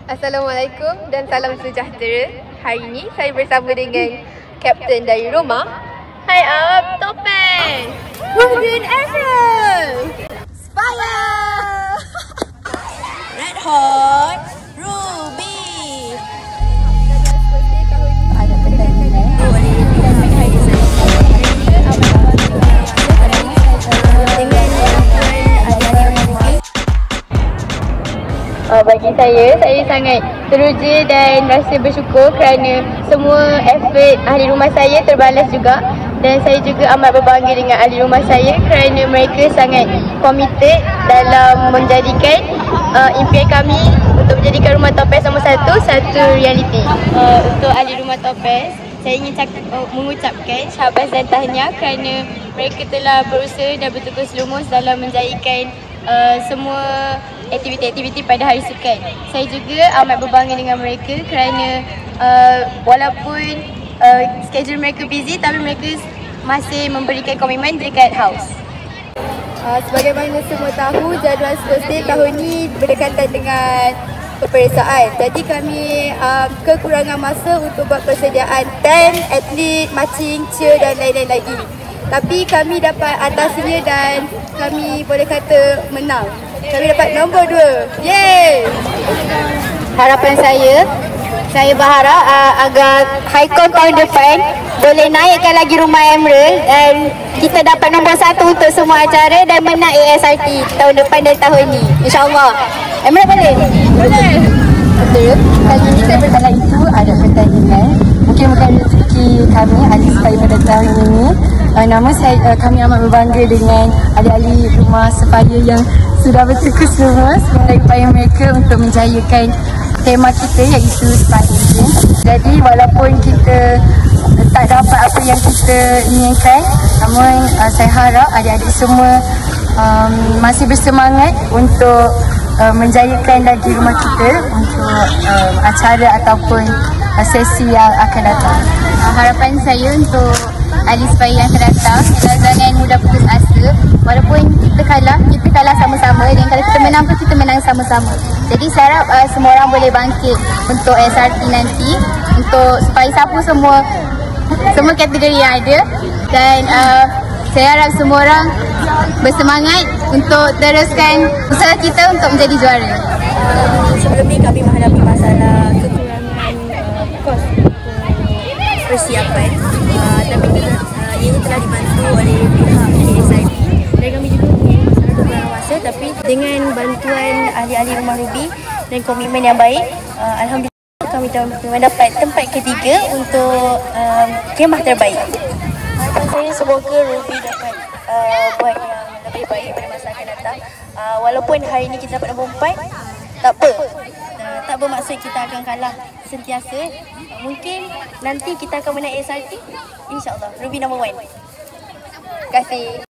Assalamualaikum dan salam sejahtera. Hari ini saya bersama dengan Kapten dari rumah. Hai Up, Topeng, Wahdin Azrul, Spaya, Red Hot, Ruby. Ada pertandingan bagi saya sangat teruja dan rasa bersyukur kerana semua effort ahli rumah saya terbalas juga, dan saya juga amat berbangga dengan ahli rumah saya kerana mereka sangat komited dalam menjadikan impian kami untuk menjadikan Rumah Topeng nombor satu realiti. Untuk ahli Rumah Topeng, saya ingin mengucapkan syabas dan tahniah kerana mereka telah berusaha dan bertukus lumus dalam menjayakan semua aktiviti-aktiviti pada hari sukan. Saya juga amat berbangga dengan mereka kerana walaupun schedule mereka busy, tapi mereka masih memberikan komitmen dekat house. Sebagaimana semua tahu, jadual Sports Day tahun ini berdekatan dengan peperiksaan. Jadi kami kekurangan masa untuk buat persediaan tent, atlet, marching, cheer dan lain-lain lagi. Tapi kami dapat atasinya dan kami boleh kata menang. Kami dapat nombor 2. Yeay! Harapan saya berharap agar Haikon tahun depan boleh naikkan lagi Rumah Emerald dan kita dapat nombor 1 untuk semua acara dan menang ASRT tahun depan dan tahun ini. InsyaAllah. Emerald boleh? Boleh! Betul. Kali ini saya berkala itu ada pertandingan. Mungkin bukan rezeki kami ahli Spaya pada tahun ini. Namun kami amat berbangga dengan ahli-ahli Rumah Spaya yang sudah bertukus lumus mengenai upaya mereka untuk menjayakan tema kita iaitu Spaya. Jadi walaupun kita tak dapat apa yang kita inginkan, namun saya harap adik-adik semua masih bersemangat untuk menjayakan lagi rumah kita untuk acara ataupun sesi yang akan datang. Harapan saya untuk ahli Spaya yang akan datang, jangan mudah putus asa. Walaupun kita kalah sama-sama, dan kalau kita menang pun kita menang sama-sama. Jadi saya harap semua orang boleh bangkit untuk SRT nanti, untuk supaya sapu semua kategori yang ada, dan saya harap semua orang bersemangat untuk teruskan usaha kita untuk menjadi juara. Sebelum ini kami menghadapi masalah kekurangan kos persiapan, tapi ini telah dibantu oleh pihak KSIP, dan kami juga punya masalah kekurangan masa, tapi dengan bantuan ahli-ahli Rumah Ruby dan komitmen yang baik, alhamdulillah kami mendapat tempat ketiga untuk kemah terbaik. Harapan saya semoga Ruby dapat buat yang lebih baik pada masa akan datang. Walaupun hari ini kita dapat nombor 4, tak apa. Tak bermaksud kita akan kalah sentiasa. Mungkin nanti kita akan menang SRT. InsyaAllah Ruby nombor 1. Terima kasih.